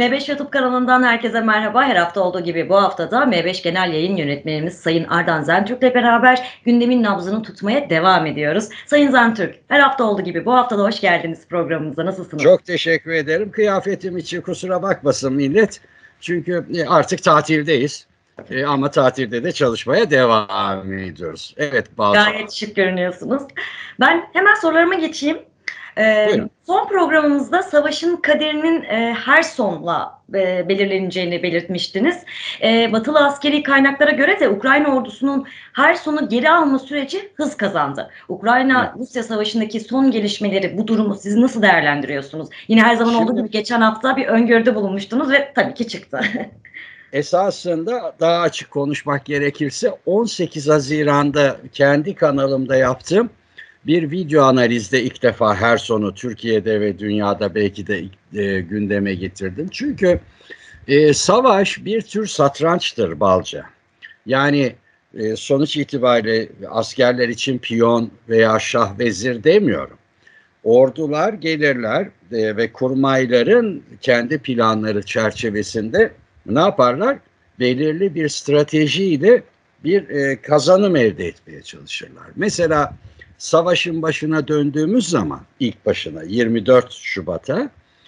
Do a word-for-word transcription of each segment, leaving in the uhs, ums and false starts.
M beş YouTube kanalından herkese merhaba. Her hafta olduğu gibi bu hafta da M beş Genel Yayın Yönetmenimiz Sayın Ardan Zentürk'le beraber gündemin nabzını tutmaya devam ediyoruz. Sayın Zentürk, her hafta olduğu gibi bu hafta da hoş geldiniz programımıza. Nasılsınız? Çok teşekkür ederim. Kıyafetim için kusura bakmasın millet. Çünkü artık tatildeyiz. E, ama tatilde de çalışmaya devam ediyoruz. Evet, Balcı. Gayet şık görünüyorsunuz. Ben hemen sorularıma geçeyim. Ee, son programımızda savaşın kaderinin e, her sonla e, belirleneceğini belirtmiştiniz. E, batılı askeri kaynaklara göre de Ukrayna ordusunun her sonu geri alma süreci hız kazandı. Ukrayna-Rusya savaşındaki son gelişmeleri, bu durumu siz nasıl değerlendiriyorsunuz? Yine her zaman olduğu gibi geçen hafta bir öngörüde bulunmuştunuz ve tabii ki çıktı. Esasında daha açık konuşmak gerekirse on sekiz Haziran'da kendi kanalımda yaptığım bir video analizde ilk defa her sonu Türkiye'de ve dünyada belki de e, gündeme getirdim. Çünkü e, savaş bir tür satrançtır Balca. Yani e, sonuç itibariyle askerler için piyon veya şah vezir demiyorum. Ordular gelirler e, ve kurmayların kendi planları çerçevesinde ne yaparlar? Belirli bir stratejiyle bir e, kazanım elde etmeye çalışırlar. Mesela savaşın başına döndüğümüz zaman, ilk başına yirmi dört Şubat'a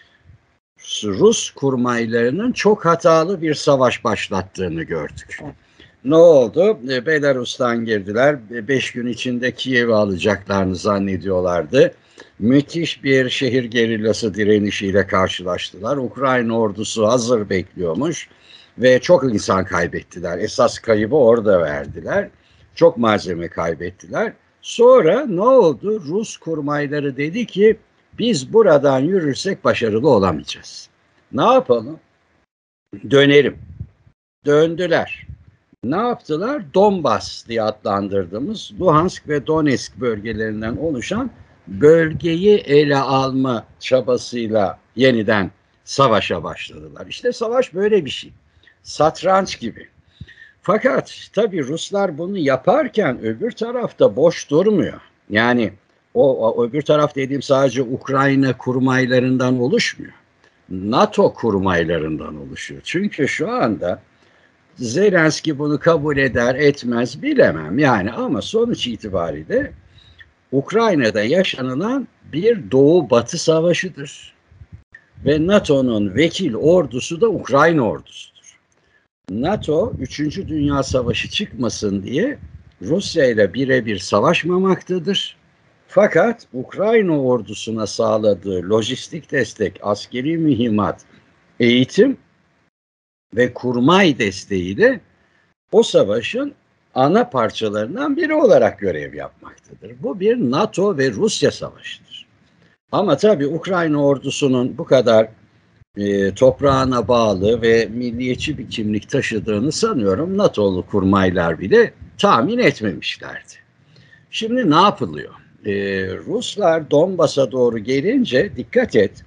Rus kurmaylarının çok hatalı bir savaş başlattığını gördük. Ne oldu? Belarus'tan girdiler. Beş gün içinde Kiev'i alacaklarını zannediyorlardı. Müthiş bir şehir gerillası direnişiyle karşılaştılar. Ukrayna ordusu hazır bekliyormuş ve çok insan kaybettiler. Esas kaybı orada verdiler. Çok malzeme kaybettiler. Sonra ne oldu? Rus kurmayları dedi ki biz buradan yürürsek başarılı olamayacağız. Ne yapalım? Dönerim. Döndüler. Ne yaptılar? Donbas diye adlandırdığımız Luhansk ve Donetsk bölgelerinden oluşan bölgeyi ele alma çabasıyla yeniden savaşa başladılar. İşte savaş böyle bir şey. Satranç gibi. Fakat tabii Ruslar bunu yaparken öbür tarafta boş durmuyor. Yani o, o öbür taraf dediğim sadece Ukrayna kurmaylarından oluşmuyor. NATO kurmaylarından oluşuyor. Çünkü şu anda Zelenski bunu kabul eder etmez bilemem yani, ama sonuç itibariyle Ukrayna'da yaşanılan bir Doğu-Batı savaşıdır. Ve NATO'nun vekil ordusu da Ukrayna ordusudur. NATO üçüncü Dünya Savaşı çıkmasın diye Rusya ile birebir savaşmamaktadır. Fakat Ukrayna ordusuna sağladığı lojistik destek, askeri mühimmat, eğitim ve kurmay desteğiyle o savaşın ana parçalarından biri olarak görev yapmaktadır. Bu bir NATO ve Rusya savaşıdır. Ama tabii Ukrayna ordusunun bu kadar e, toprağına bağlı ve milliyetçi bir kimlik taşıdığını sanıyorum NATO'lu kurmaylar bile tahmin etmemişlerdi. Şimdi ne yapılıyor? E, Ruslar Donbas'a doğru gelince dikkat et,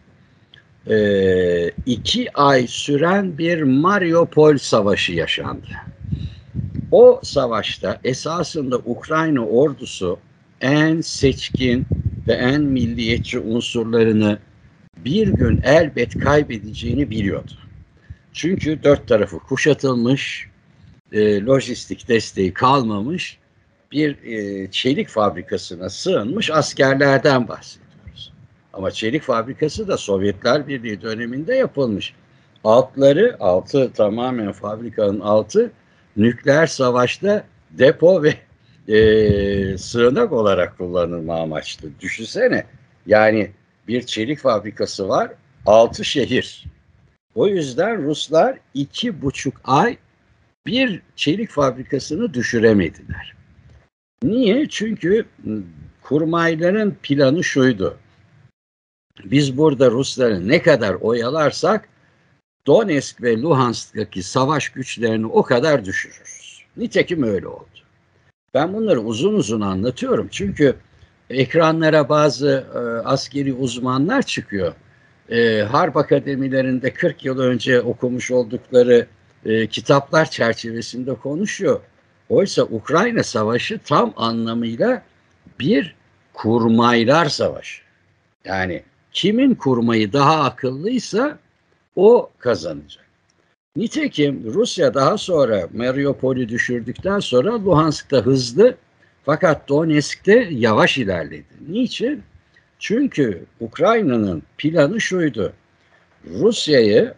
e, iki ay süren bir Mariupol Savaşı yaşandı. O savaşta esasında Ukrayna ordusu en seçkin ve en milliyetçi unsurlarını bir gün elbet kaybedeceğini biliyordu. Çünkü dört tarafı kuşatılmış, e, lojistik desteği kalmamış bir e, çelik fabrikasına sığınmış askerlerden bahsediyoruz. Ama çelik fabrikası da Sovyetler Birliği döneminde yapılmış. Altları, altı tamamen fabrikanın altı nükleer savaşta depo ve e, sığınak olarak kullanılma amaçlı. Düşünsene, yani bir çelik fabrikası var, altı şehir. O yüzden Ruslar iki buçuk ay bir çelik fabrikasını düşüremediler. Niye? Çünkü kurmayların planı şuydu. Biz burada Rusları ne kadar oyalarsak Donetsk ve Luhansk'taki savaş güçlerini o kadar düşürürüz. Nitekim öyle oldu. Ben bunları uzun uzun anlatıyorum. Çünkü ekranlara bazı e, askeri uzmanlar çıkıyor. E, Harp akademilerinde kırk yıl önce okumuş oldukları e, kitaplar çerçevesinde konuşuyor. Oysa Ukrayna Savaşı tam anlamıyla bir kurmaylar savaşı. Yani kimin kurmayı daha akıllıysa o kazanacak. Nitekim Rusya daha sonra Mariupol'ü düşürdükten sonra Luhansk'ta hızlı fakat Donetsk'te yavaş ilerledi. Niçin? Çünkü Ukrayna'nın planı şuydu. Rusya'yı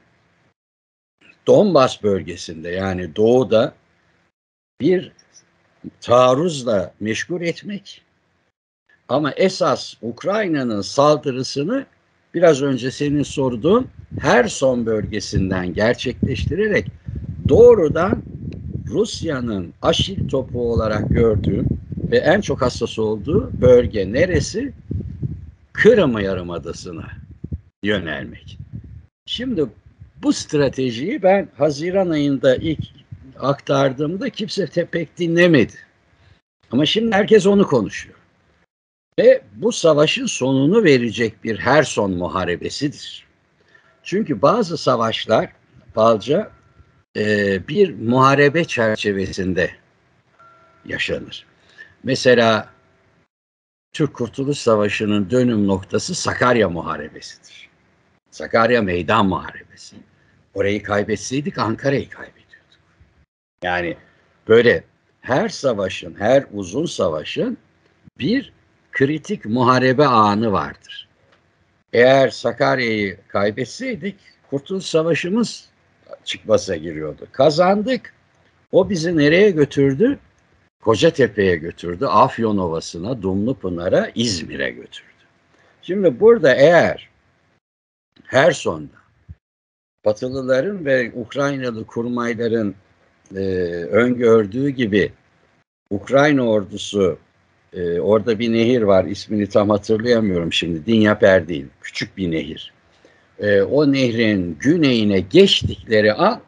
Donbas bölgesinde yani doğuda bir taarruzla meşgul etmek ama esas Ukrayna'nın saldırısını biraz önce senin sorduğun Herson bölgesinden gerçekleştirerek doğrudan Rusya'nın aşil topu olarak gördüğüm ve en çok hassas olduğu bölge neresi? Kırım Yarımadası'na yönelmek. Şimdi bu stratejiyi ben Haziran ayında ilk aktardığımda kimse pek dinlemedi. Ama şimdi herkes onu konuşuyor. Ve bu savaşın sonunu verecek bir Herson muharebesidir. Çünkü bazı savaşlar Balca e, bir muharebe çerçevesinde yaşanır. Mesela Türk Kurtuluş Savaşı'nın dönüm noktası Sakarya Muharebesi'dir. Sakarya Meydan Muharebesi. Orayı kaybetseydik Ankara'yı kaybediyorduk. Yani böyle her savaşın, her uzun savaşın bir kritik muharebe anı vardır. Eğer Sakarya'yı kaybetseydik Kurtuluş Savaşı'mız çıkmaza giriyordu. Kazandık. O bizi nereye götürdü? Kocatepe'ye götürdü. Afyon Ovası'na, Dumlupınar'a, İzmir'e götürdü. Şimdi burada eğer Herson'da Batılıların ve Ukraynalı kurmayların e, öngördüğü gibi Ukrayna ordusu e, orada bir nehir var, ismini tam hatırlayamıyorum şimdi, Dinyaper değil, küçük bir nehir. E, o nehrin güneyine geçtikleri an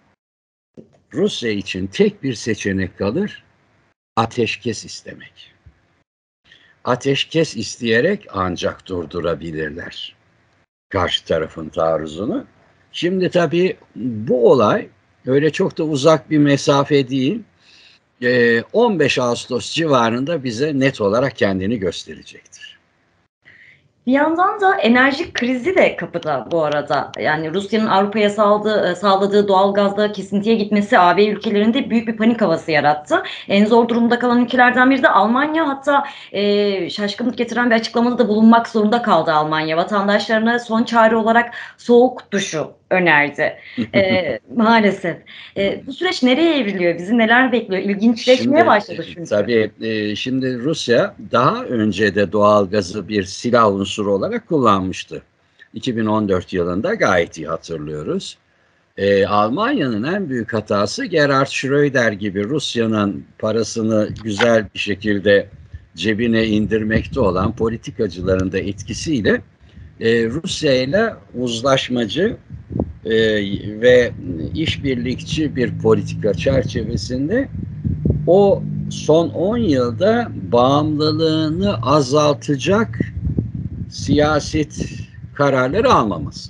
Rusya için tek bir seçenek kalır, ateşkes istemek. Ateşkes isteyerek ancak durdurabilirler karşı tarafın taarruzunu. Şimdi tabii bu olay öyle çok da uzak bir mesafe değil. on beş Ağustos civarında bize net olarak kendini gösterecektir. Bir yandan da enerji krizi de kapıda bu arada. Yani Rusya'nın Avrupa'ya sağladığı, sağladığı doğalgazda kesintiye gitmesi A B ülkelerinde büyük bir panik havası yarattı. En zor durumda kalan ülkelerden biri de Almanya. Hatta e, şaşkınlık getiren bir açıklamada da bulunmak zorunda kaldı Almanya. Vatandaşlarına son çare olarak soğuk duşu önerdi. E, maalesef. E, bu süreç nereye evriliyor? Bizi neler bekliyor? İlginçleşmeye şimdi, başladı çünkü. Tabii e, şimdi Rusya daha önce de doğalgazı bir silah unsuru olarak kullanmıştı. iki bin on dört yılında gayet iyi hatırlıyoruz. E, Almanya'nın en büyük hatası Gerhard Schröder gibi Rusya'nın parasını güzel bir şekilde cebine indirmekte olan politikacıların da etkisiyle e, Rusya ile uzlaşmacı e, ve işbirlikçi bir politika çerçevesinde o son on yılda bağımlılığını azaltacak siyaset kararları almaması.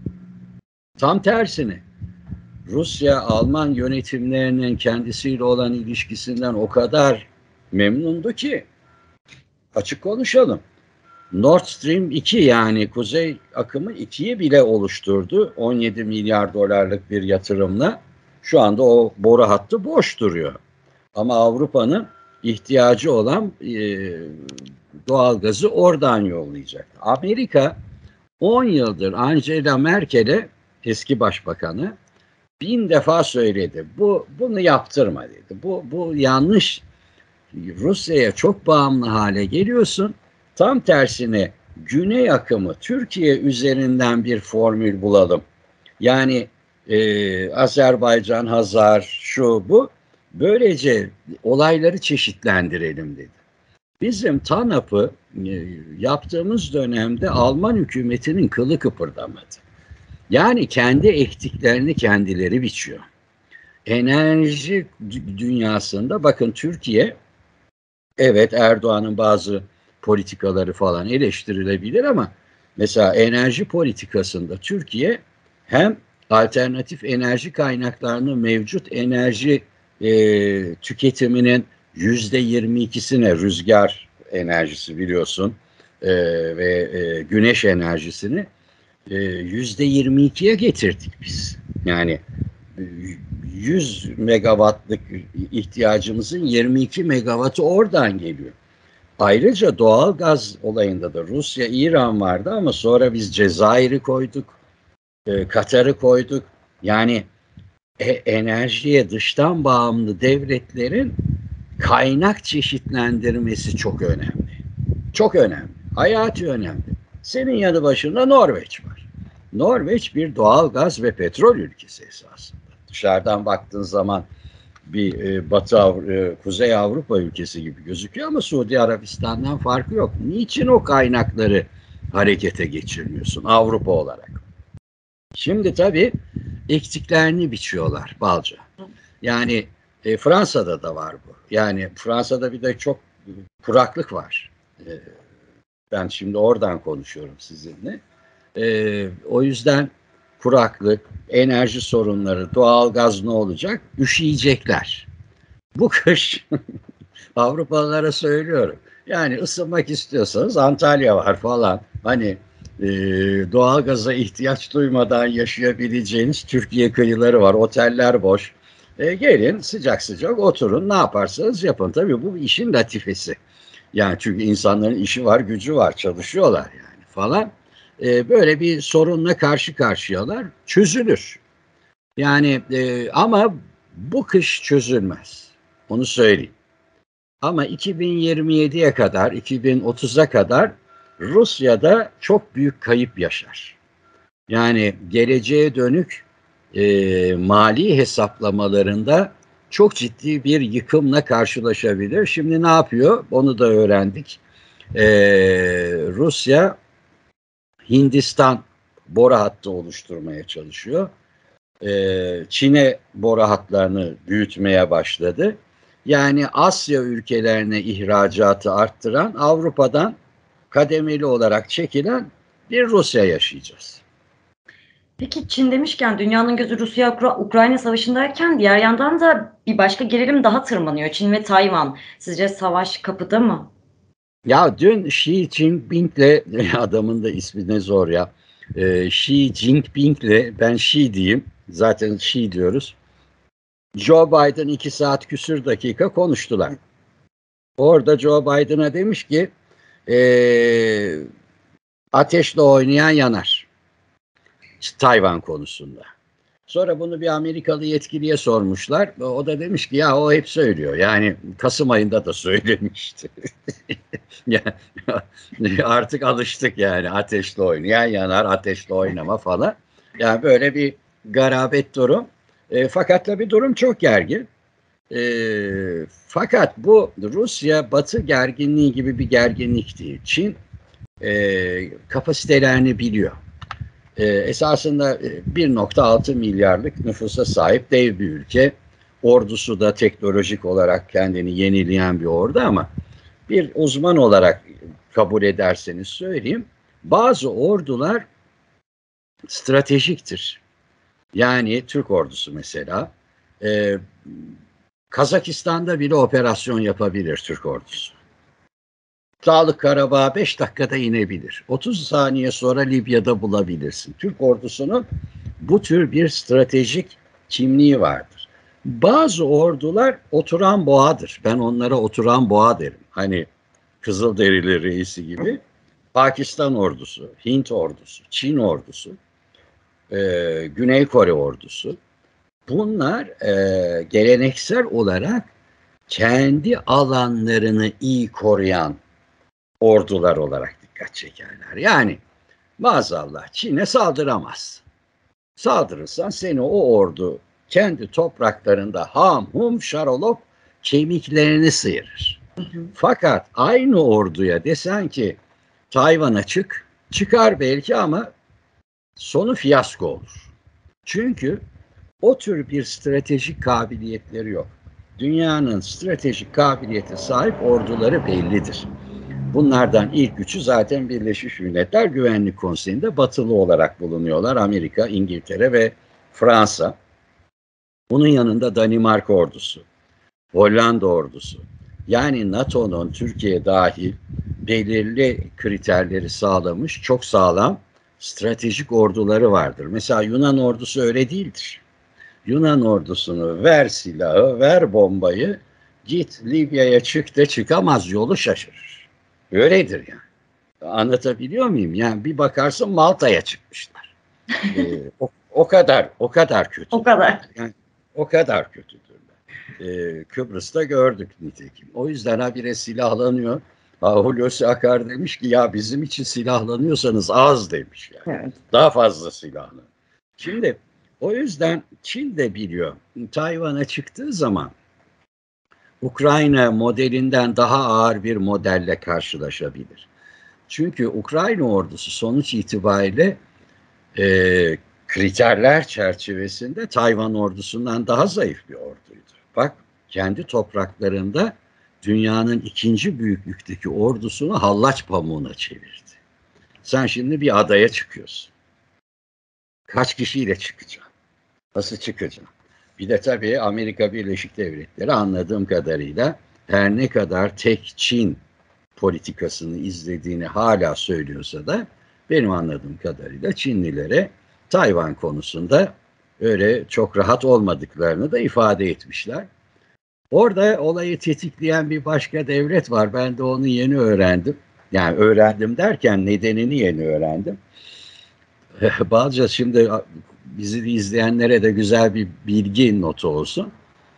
Tam tersine Rusya Alman yönetimlerinin kendisiyle olan ilişkisinden o kadar memnundu ki, açık konuşalım, Nord Stream iki yani Kuzey Akımı ikiyi bile oluşturdu. on yedi milyar dolarlık bir yatırımla şu anda o boru hattı boş duruyor. Ama Avrupa'nın ihtiyacı olan e, doğalgazı oradan yollayacak. Amerika on yıldır Angela Merkel'e, eski başbakanı, bin defa söyledi. Bu bunu yaptırma dedi. Bu bu yanlış. Rusya'ya çok bağımlı hale geliyorsun. Tam tersine Güney Akımı Türkiye üzerinden bir formül bulalım. Yani e, Azerbaycan, Hazar, şu bu. Böylece olayları çeşitlendirelim dedi. Bizim TANAP'ı e, yaptığımız dönemde Alman hükümetinin kılı kıpırdamadı. Yani kendi ektiklerini kendileri biçiyor. Enerji dünyasında bakın Türkiye, evet Erdoğan'ın bazı politikaları falan eleştirilebilir ama mesela enerji politikasında Türkiye hem alternatif enerji kaynaklarını mevcut enerji e, tüketiminin yüzde yirmi ikisine rüzgar enerjisi biliyorsun e, ve e, güneş enerjisini yüzde yirmi ikiye getirdik biz. Yani yüz megawattlık ihtiyacımızın yirmi iki megawattı oradan geliyor. Ayrıca doğal gaz olayında da Rusya, İran vardı ama sonra biz Cezayir'i koyduk, Katar'ı koyduk. Yani e, enerjiye dıştan bağımlı devletlerin kaynak çeşitlendirmesi çok önemli. Çok önemli. Hayati önemli. Senin yanı başında Norveç var. Norveç bir doğal gaz ve petrol ülkesi esasında. Dışarıdan baktığın zaman bir e, Batı Avrupa, e, Kuzey Avrupa ülkesi gibi gözüküyor ama Suudi Arabistan'dan farkı yok. Niçin o kaynakları harekete geçirmiyorsun Avrupa olarak? Şimdi tabii ektiklerini biçiyorlar balca. Yani e, Fransa'da da var bu. Yani Fransa'da bir de çok kuraklık var. E, ben şimdi oradan konuşuyorum sizinle. E, o yüzden kuraklık, enerji sorunları, doğalgaz ne olacak? Üşüyecekler. Bu kış Avrupalılara söylüyorum. Yani ısınmak istiyorsanız Antalya var falan. Hani e, doğalgaza ihtiyaç duymadan yaşayabileceğiniz Türkiye kıyıları var. Oteller boş. E, gelin sıcak sıcak oturun, ne yaparsanız yapın. Tabii bu işin latifesi. Yani çünkü insanların işi var, gücü var, çalışıyorlar yani falan. E, böyle bir sorunla karşı karşıyalar. Çözülür. Yani e, ama bu kış çözülmez. Onu söyleyeyim. Ama iki bin yirmi yediye kadar, iki bin otuza kadar Rusya'da çok büyük kayıp yaşar. Yani geleceğe dönük e, mali hesaplamalarında çok ciddi bir yıkımla karşılaşabilir. Şimdi ne yapıyor? Onu da öğrendik. E, Rusya, Hindistan boru hattı oluşturmaya çalışıyor. E, Çin'e boru hatlarını büyütmeye başladı. Yani Asya ülkelerine ihracatı arttıran, Avrupa'dan kademeli olarak çekilen bir Rusya yaşayacağız. Peki Çin demişken dünyanın gözü Rusya-Ukrayna savaşındayken diğer yandan da bir başka gerilim daha tırmanıyor. Çin ve Tayvan. Sizce savaş kapıda mı? Ya dün Xi Jinping'le, adamın da ismi ne zor ya. Ee, Xi Jinping'le, ben Xi diyeyim. Zaten Xi diyoruz. Joe Biden iki saat küsür dakika konuştular. Orada Joe Biden'a demiş ki ee, ateşle oynayan yanar. Tayvan konusunda. Sonra bunu bir Amerikalı yetkiliye sormuşlar. O da demiş ki ya o hep söylüyor. Yani Kasım ayında da söylemişti. Yani artık alıştık yani ateşle oynayan yanar, ateşle oynama falan. Yani böyle bir garabet durum. E, fakat tabii durum çok gergin. E, fakat bu Rusya Batı gerginliği gibi bir gerginlik değil. Çin e, kapasitelerini biliyor. E, esasında bir nokta altı milyarlık nüfusa sahip dev bir ülke. Ordusu da teknolojik olarak kendini yenileyen bir ordu ama bir uzman olarak kabul ederseniz söyleyeyim. Bazı ordular stratejiktir. Yani Türk ordusu mesela e, Kazakistan'da bile operasyon yapabilir Türk ordusu. Dağlık Karabağ beş dakikada inebilir. otuz saniye sonra Libya'da bulabilirsin. Türk ordusunun bu tür bir stratejik kimliği vardır. Bazı ordular oturan boğadır. Ben onlara oturan boğa derim. Hani Kızılderili reisi gibi. Pakistan ordusu, Hint ordusu, Çin ordusu, e, Güney Kore ordusu. Bunlar e, geleneksel olarak kendi alanlarını iyi koruyan ordular olarak dikkat çekerler. Yani maazallah Çin'e saldıramaz. Saldırırsan seni o ordu kendi topraklarında ham hum şarolop kemiklerini sıyırır. Hı hı. Fakat aynı orduya desen ki Tayvan'a çık, çıkar belki ama sonu fiyasko olur. Çünkü o tür bir stratejik kabiliyetleri yok. Dünyanın stratejik kabiliyete sahip orduları bellidir. Bunlardan ilk üçü zaten Birleşmiş Milletler Güvenlik Konseyi'nde batılı olarak bulunuyorlar. Amerika, İngiltere ve Fransa. Bunun yanında Danimarka ordusu, Hollanda ordusu. Yani NATO'nun Türkiye dahil belirli kriterleri sağlamış, çok sağlam stratejik orduları vardır. Mesela Yunan ordusu öyle değildir. Yunan ordusunu ver silahı, ver bombayı, git Libya'ya çık de çıkamaz, yolu şaşırır. Öyledir yani. Anlatabiliyor muyum? Yani bir bakarsın Malta'ya çıkmışlar. ee, o, o kadar, o kadar kötü. O kadar. Yani, o kadar kötüdürler. Ee, Kıbrıs'ta gördük nitekim. O yüzden habire silahlanıyor. Hulusi Akar demiş ki ya bizim için silahlanıyorsanız az demiş yani. Evet. Daha fazla silahlanın. Şimdi o yüzden Çin de biliyor. Tayvan'a çıktığı zaman Ukrayna modelinden daha ağır bir modelle karşılaşabilir. Çünkü Ukrayna ordusu sonuç itibariyle e, kriterler çerçevesinde Tayvan ordusundan daha zayıf bir orduydu. Bak kendi topraklarında dünyanın ikinci büyüklükteki ordusunu hallaç pamuğuna çevirdi. Sen şimdi bir adaya çıkıyorsun. Kaç kişiyle çıkacaksın? Nasıl çıkacaksın? Bir de tabii Amerika Birleşik Devletleri anladığım kadarıyla her ne kadar tek Çin politikasını izlediğini hala söylüyorsa da benim anladığım kadarıyla Çinlilere Tayvan konusunda öyle çok rahat olmadıklarını da ifade etmişler. Orada olayı tetikleyen bir başka devlet var. Ben de onu yeni öğrendim. Yani öğrendim derken nedenini yeni öğrendim. Balca şimdi bizi izleyenlere de güzel bir bilgi notu olsun.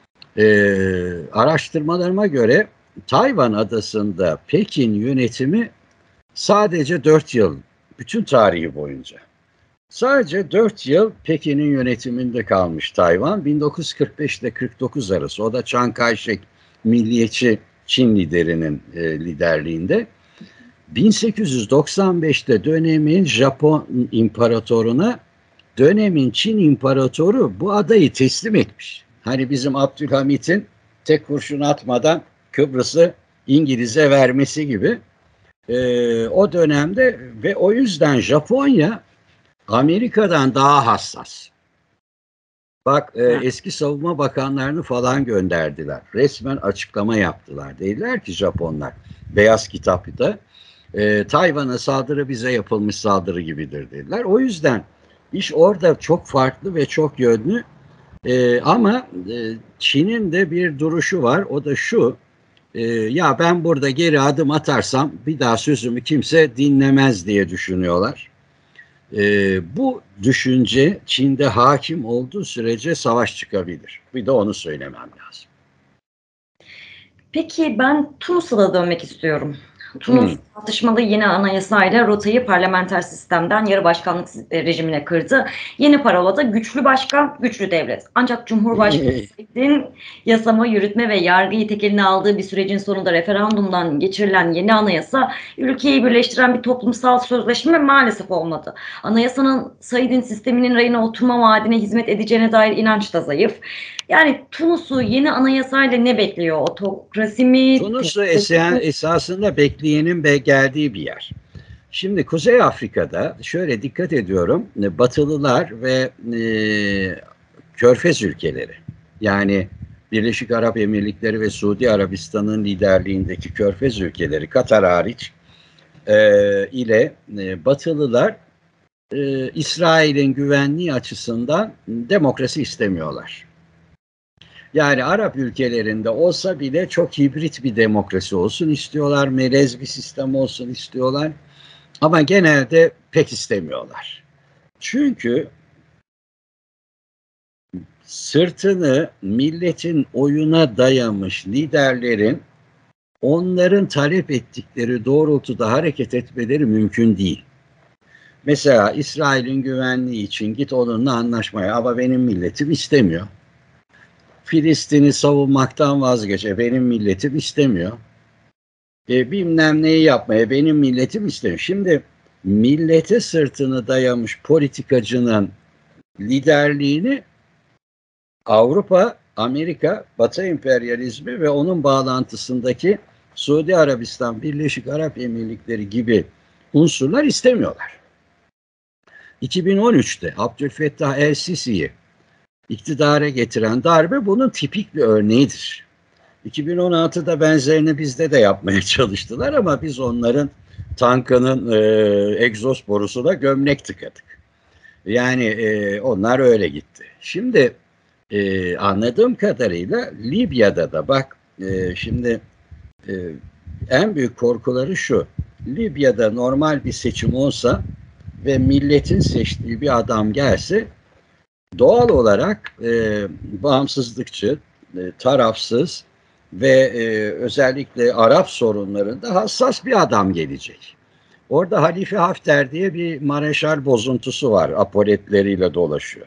Ee, araştırmalarıma göre Tayvan adasında Pekin yönetimi sadece dört yıl, bütün tarihi boyunca. Sadece dört yıl Pekin'in yönetiminde kalmış Tayvan. bin dokuz yüz kırk beş ile kırk dokuz arası. O da Chiang Kai-shek milliyetçi Çin liderinin e, liderliğinde. bin sekiz yüz doksan beşte dönemin Japon imparatoruna dönemin Çin imparatoru bu adayı teslim etmiş. Hani bizim Abdülhamit'in tek kurşun atmadan Kıbrıs'ı İngiliz'e vermesi gibi. Ee, o dönemde ve o yüzden Japonya Amerika'dan daha hassas. Bak e, eski savunma bakanlarını falan gönderdiler. Resmen açıklama yaptılar. Dediler ki Japonlar Beyaz Kitap'ta e, Tayvan'a saldırı bize yapılmış saldırı gibidir dediler. O yüzden iş orada çok farklı ve çok yönlü. E, ama e, Çin'in de bir duruşu var. O da şu. E, ya ben burada geri adım atarsam bir daha sözümü kimse dinlemez diye düşünüyorlar. E, bu düşünce Çin'de hakim olduğu sürece savaş çıkabilir. Bir de onu söylemem lazım. Peki ben Tunus'a da dönmek istiyorum. Tunus hmm. tartışmalı yeni anayasayla rotayı parlamenter sistemden yarı başkanlık rejimine kırdı. Yeni parola da güçlü başkan, güçlü devlet. Ancak Cumhurbaşkanı'nın yasama, yürütme ve yargıyı tek eline aldığı bir sürecin sonunda referandumdan geçirilen yeni anayasa ülkeyi birleştiren bir toplumsal sözleşme maalesef olmadı. Anayasanın Said'in sisteminin rayına oturma vaadine hizmet edeceğine dair inanç da zayıf. Yani Tunus'u yeni anayasayla ne bekliyor? Otokrasi mi? Tunus'u esen, esasında bekleyenin be geldiği bir yer. Şimdi Kuzey Afrika'da şöyle dikkat ediyorum. Batılılar ve e, Körfez ülkeleri yani Birleşik Arap Emirlikleri ve Suudi Arabistan'ın liderliğindeki Körfez ülkeleri Katar hariç e, ile e, Batılılar e, İsrail'in güvenliği açısından demokrasi istemiyorlar. Yani Arap ülkelerinde olsa bile çok hibrit bir demokrasi olsun istiyorlar, melez bir sistem olsun istiyorlar. Ama genelde pek istemiyorlar. Çünkü sırtını milletin oyuna dayamış liderlerin onların talep ettikleri doğrultuda hareket etmeleri mümkün değil. Mesela İsrail'in güvenliği için git onunla anlaşmaya ama benim milletim istemiyor. Filistin'i savunmaktan vazgeç. E, benim milletim istemiyor. E, bilmem neyi yapmaya benim milletim istemiyor. Şimdi millete sırtını dayamış politikacının liderliğini Avrupa, Amerika, Batı emperyalizmi ve onun bağlantısındaki Suudi Arabistan, Birleşik Arap Emirlikleri gibi unsurlar istemiyorlar. iki bin on üçte Abdülfettah el-Sisi'yi iktidara getiren darbe bunun tipik bir örneğidir. iki bin on altıda benzerini bizde de yapmaya çalıştılar ama biz onların tankının e, egzoz borusuna gömlek tıkadık. Yani e, onlar öyle gitti. Şimdi e, anladığım kadarıyla Libya'da da bak e, şimdi e, en büyük korkuları şu. Libya'da normal bir seçim olsa ve milletin seçtiği bir adam gelse doğal olarak e, bağımsızlıkçı, e, tarafsız ve e, özellikle Arap sorunlarında hassas bir adam gelecek. Orada Halife Hafter diye bir mareşal bozuntusu var. Apoletleriyle dolaşıyor.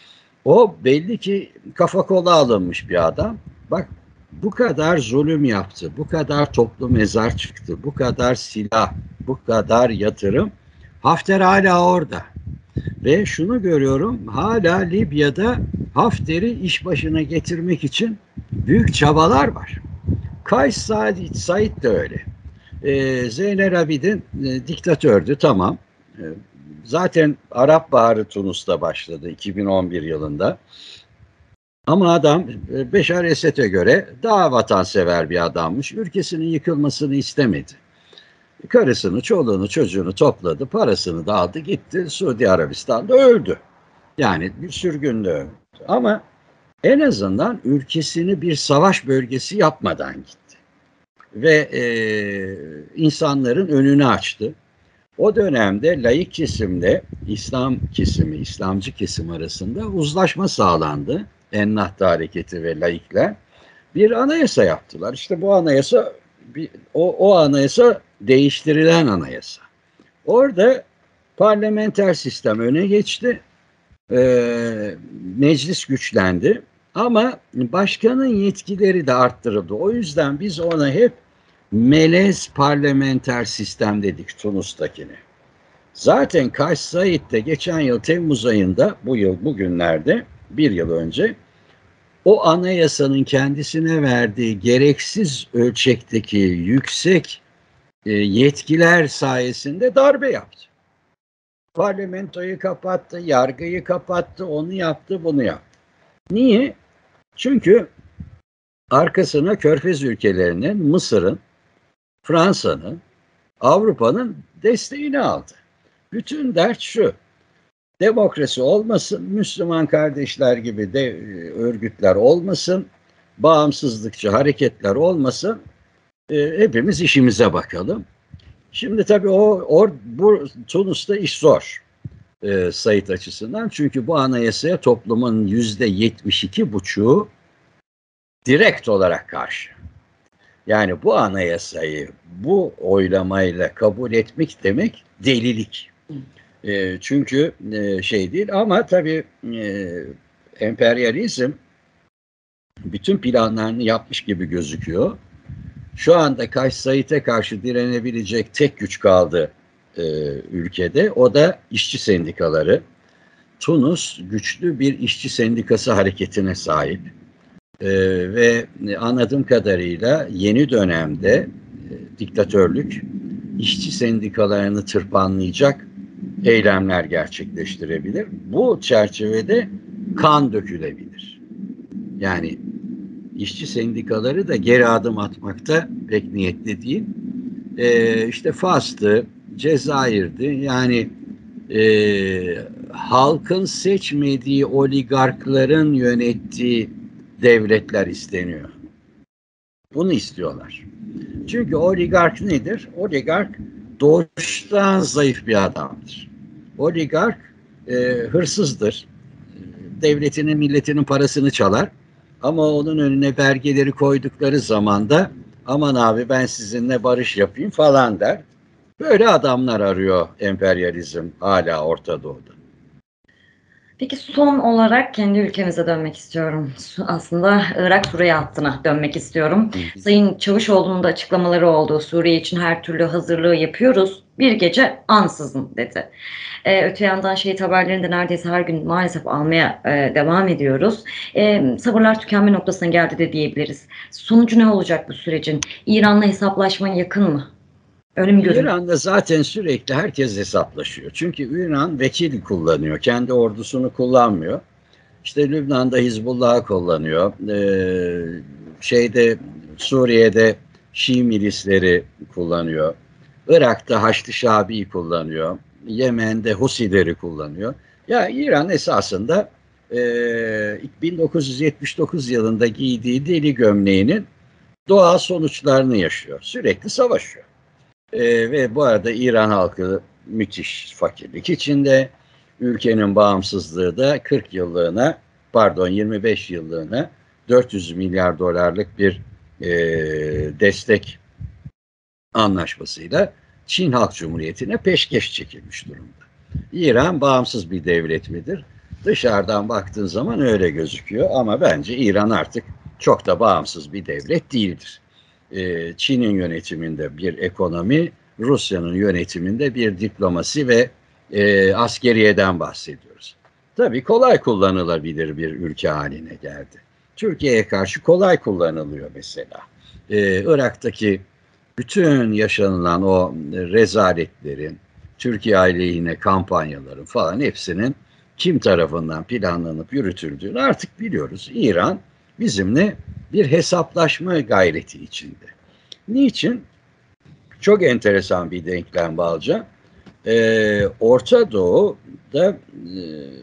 O belli ki kafa kola alınmış bir adam. Bak bu kadar zulüm yaptı, bu kadar toplu mezar çıktı, bu kadar silah, bu kadar yatırım. Hafter hala orada. Ve şunu görüyorum, hala Libya'da Hafter'i iş başına getirmek için büyük çabalar var. Kays Said, Said de öyle. Ee, Zeynel Abidin e, diktatördü, tamam. E, zaten Arap Baharı Tunus'ta başladı iki bin on bir yılında. Ama adam e, Beşar Esed'e göre daha vatansever bir adammış. Ülkesinin yıkılmasını istemedi. Karısını, çoluğunu, çocuğunu topladı, parasını da aldı, gitti. Suudi Arabistan'da öldü. Yani bir sürgünde öldü. Ama en azından ülkesini bir savaş bölgesi yapmadan gitti. Ve e, insanların önünü açtı. O dönemde laik kesimle İslam kesimi, İslamcı kesim arasında uzlaşma sağlandı. Ennahda Hareketi ve laikler bir anayasa yaptılar. İşte bu anayasa, bir, o, o anayasa değiştirilen anayasa. Orada parlamenter sistem öne geçti. Ee, meclis güçlendi. Ama başkanın yetkileri de arttırıldı. O yüzden biz ona hep melez parlamenter sistem dedik, Tunus'takini. Zaten Kays Said de geçen yıl Temmuz ayında, bu yıl bugünlerde, bir yıl önce o anayasanın kendisine verdiği gereksiz ölçekteki yüksek e, yetkiler sayesinde darbe yaptı. Parlamentoyu kapattı, yargıyı kapattı, onu yaptı, bunu yaptı. Niye? Çünkü arkasına Körfez ülkelerinin, Mısır'ın, Fransa'nın, Avrupa'nın desteğini aldı. Bütün dert şu: demokrasi olmasın, Müslüman kardeşler gibi de örgütler olmasın, bağımsızlıkçı hareketler olmasın, e, hepimiz işimize bakalım. Şimdi tabii o, o bu Tunus'ta iş zor e, Said açısından, çünkü bu anayasaya toplumun yüzde yetmiş iki buçuğu direkt olarak karşı. Yani bu anayasayı bu oylamayla kabul etmek demek delilik. E, çünkü e, şey değil, ama tabii e, emperyalizm bütün planlarını yapmış gibi gözüküyor. Şu anda Kays Said'e karşı direnebilecek tek güç kaldı e, ülkede. O da işçi sendikaları. Tunus güçlü bir işçi sendikası hareketine sahip. E, ve anladığım kadarıyla yeni dönemde e, diktatörlük işçi sendikalarını tırpanlayacak eylemler gerçekleştirebilir. Bu çerçevede kan dökülebilir. Yani işçi sendikaları da geri adım atmakta pek niyetli değil. Ee, işte Fas'tı, Cezayir'di. Yani e, halkın seçmediği oligarkların yönettiği devletler isteniyor. Bunu istiyorlar. Çünkü oligark nedir? Oligark doğuştan zayıf bir adamdır. Oligark e, hırsızdır. Devletinin, milletinin parasını çalar. Ama onun önüne belgeleri koydukları zaman da aman abi ben sizinle barış yapayım falan der. Böyle adamlar arıyor emperyalizm hala Orta Doğu'da. Peki son olarak kendi ülkemize dönmek istiyorum. Aslında Irak-Suriye hattına dönmek istiyorum. Hı hı. Sayın Çavuşoğlu'nun da açıklamaları oldu. Suriye için her türlü hazırlığı yapıyoruz. Bir gece ansızın dedi. Ee, öte yandan şehit haberlerini de neredeyse her gün maalesef almaya e, devam ediyoruz. E, sabırlar tükenme noktasına geldi de diyebiliriz. Sonucu ne olacak bu sürecin? İran'la hesaplaşma yakın mı? Öyle mi görünüyor? İran'da zaten sürekli herkes hesaplaşıyor. Çünkü İran vekil kullanıyor. Kendi ordusunu kullanmıyor. İşte Lübnan'da Hizbullah'ı kullanıyor. Ee, şeyde Suriye'de Şii milisleri kullanıyor. Irak'ta Haçlı Şabi'yi kullanıyor. Yemen'de Husileri kullanıyor. Ya İran esasında e, bin dokuz yüz yetmiş dokuz yılında giydiği deli gömleğinin doğal sonuçlarını yaşıyor. Sürekli savaşıyor. E, ve bu arada İran halkı müthiş fakirlik içinde. Ülkenin bağımsızlığı da kırk yıllığına, pardon yirmi beş yıllığına dört yüz milyar dolarlık bir e, destek anlaşmasıyla Çin Halk Cumhuriyeti'ne peşkeş çekilmiş durumda. İran bağımsız bir devlet midir? Dışarıdan baktığın zaman öyle gözüküyor ama bence İran artık çok da bağımsız bir devlet değildir. Ee, Çin'in yönetiminde bir ekonomi, Rusya'nın yönetiminde bir diplomasi ve e, askeriyeden bahsediyoruz. Tabii kolay kullanılabilir bir ülke haline geldi. Türkiye'ye karşı kolay kullanılıyor mesela. Ee, Irak'taki bütün yaşanılan o rezaletlerin, Türkiye aleyhine kampanyaların falan hepsinin kim tarafından planlanıp yürütüldüğünü artık biliyoruz. İran bizimle bir hesaplaşma gayreti içinde. Niçin? Çok enteresan bir denklem Balca. Ee, Orta Doğu'da e,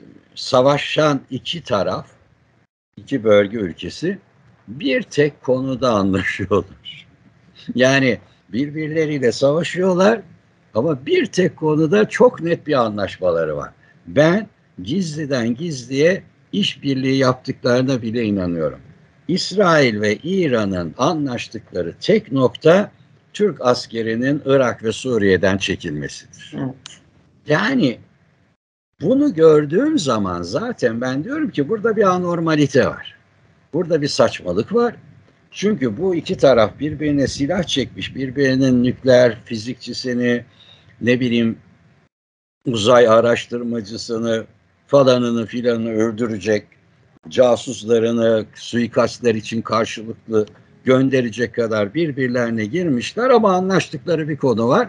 savaşan iki taraf, iki bölge ülkesi bir tek konuda anlaşıyorlar. Yani birbirleriyle savaşıyorlar ama bir tek konuda çok net bir anlaşmaları var. Ben gizliden gizliye işbirliği yaptıklarına bile inanıyorum. İsrail ve İran'ın anlaştıkları tek nokta Türk askerinin Irak ve Suriye'den çekilmesidir. Evet. Yani bunu gördüğüm zaman zaten ben diyorum ki burada bir anormalite var. Burada bir saçmalık var. Çünkü bu iki taraf birbirine silah çekmiş, birbirinin nükleer fizikçisini, ne bileyim uzay araştırmacısını, falanını filanını öldürecek, casuslarını suikastler için karşılıklı gönderecek kadar birbirlerine girmişler ama anlaştıkları bir konu var.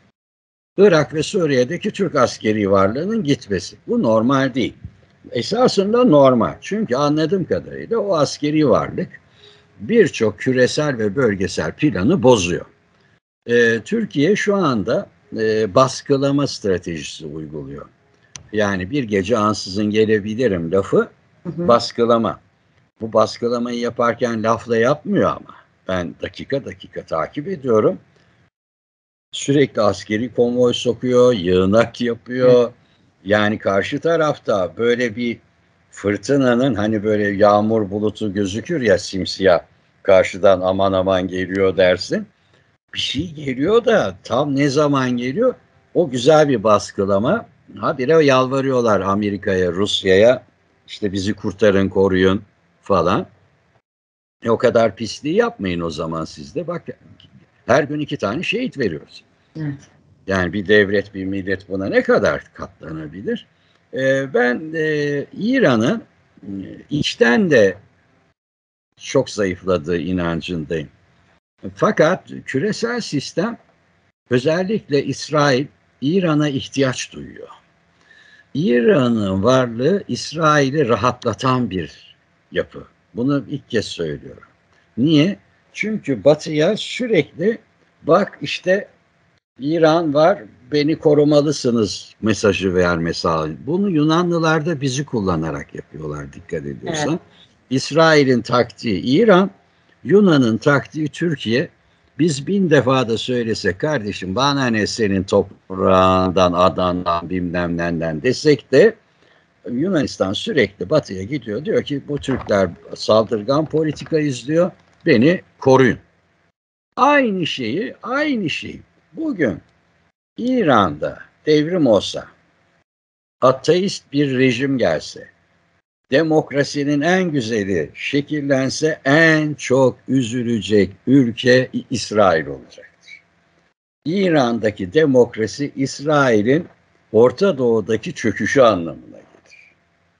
Irak ve Suriye'deki Türk askeri varlığının gitmesi. Bu normal değil. Esasında normal. Çünkü anladığım kadarıyla o askeri varlık birçok küresel ve bölgesel planı bozuyor. Ee, Türkiye şu anda e, baskılama stratejisi uyguluyor. Yani bir gece ansızın gelebilirim lafı hı hı. baskılama. Bu baskılamayı yaparken lafla yapmıyor ama. Ben dakika dakika takip ediyorum. Sürekli askeri konvoy sokuyor, yığınak yapıyor. Hı. Yani karşı tarafta böyle bir fırtınanın hani böyle yağmur bulutu gözükür ya simsiyah. Karşıdan aman aman geliyor dersin. Bir şey geliyor da tam ne zaman geliyor? O güzel bir baskılama. Habire yalvarıyorlar Amerika'ya, Rusya'ya. İşte bizi kurtarın, koruyun falan. E o kadar pisliği yapmayın o zaman siz de. Bak her gün iki tane şehit veriyoruz. Evet. Yani bir devlet, bir millet buna ne kadar katlanabilir? Ee, ben e, İran'ın içten de çok zayıfladığı inancındayım. Fakat küresel sistem özellikle İsrail İran'a ihtiyaç duyuyor. İran'ın varlığı İsrail'i rahatlatan bir yapı. Bunu ilk kez söylüyorum. Niye? Çünkü Batı'ya sürekli bak işte İran var, beni korumalısınız mesajı verme sağlıyor. Bunu Yunanlılar da bizi kullanarak yapıyorlar dikkat ediyorsan. Evet. İsrail'in taktiği İran, Yunan'ın taktiği Türkiye. Biz bin defa da söylesek kardeşim bana ne senin toprağından, adandan, bilmem neden desek de Yunanistan sürekli batıya gidiyor. Diyor ki bu Türkler saldırgan politika izliyor, beni koruyun. Aynı şeyi, aynı şeyi. Bugün İran'da devrim olsa, ateist bir rejim gelse, demokrasinin en güzeli şekillense en çok üzülecek ülke İsrail olacaktır. İran'daki demokrasi İsrail'in Orta Doğu'daki çöküşü anlamına gelir.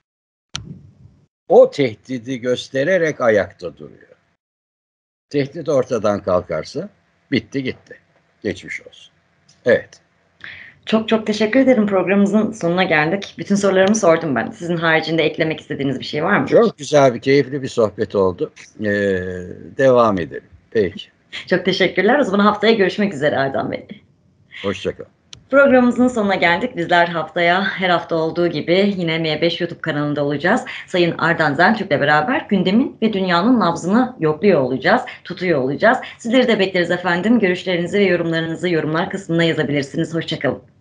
O tehdidi göstererek ayakta duruyor. Tehdit ortadan kalkarsa bitti gitti. Geçmiş olsun. Evet. Çok çok teşekkür ederim. Programımızın sonuna geldik. Bütün sorularımı sordum ben. Sizin haricinde eklemek istediğiniz bir şey var mı? Çok güzel bir, keyifli bir sohbet oldu. Ee, devam edelim. Peki. Çok teşekkürler. O zaman haftaya görüşmek üzere Erdem Bey. Hoşçakal. Programımızın sonuna geldik. Bizler haftaya her hafta olduğu gibi yine M beş YouTube kanalında olacağız. Sayın Ardan Zentürk'le beraber gündemin ve dünyanın nabzını yokluyor olacağız, tutuyor olacağız. Sizleri de bekleriz efendim. Görüşlerinizi ve yorumlarınızı yorumlar kısmına yazabilirsiniz. Hoşçakalın.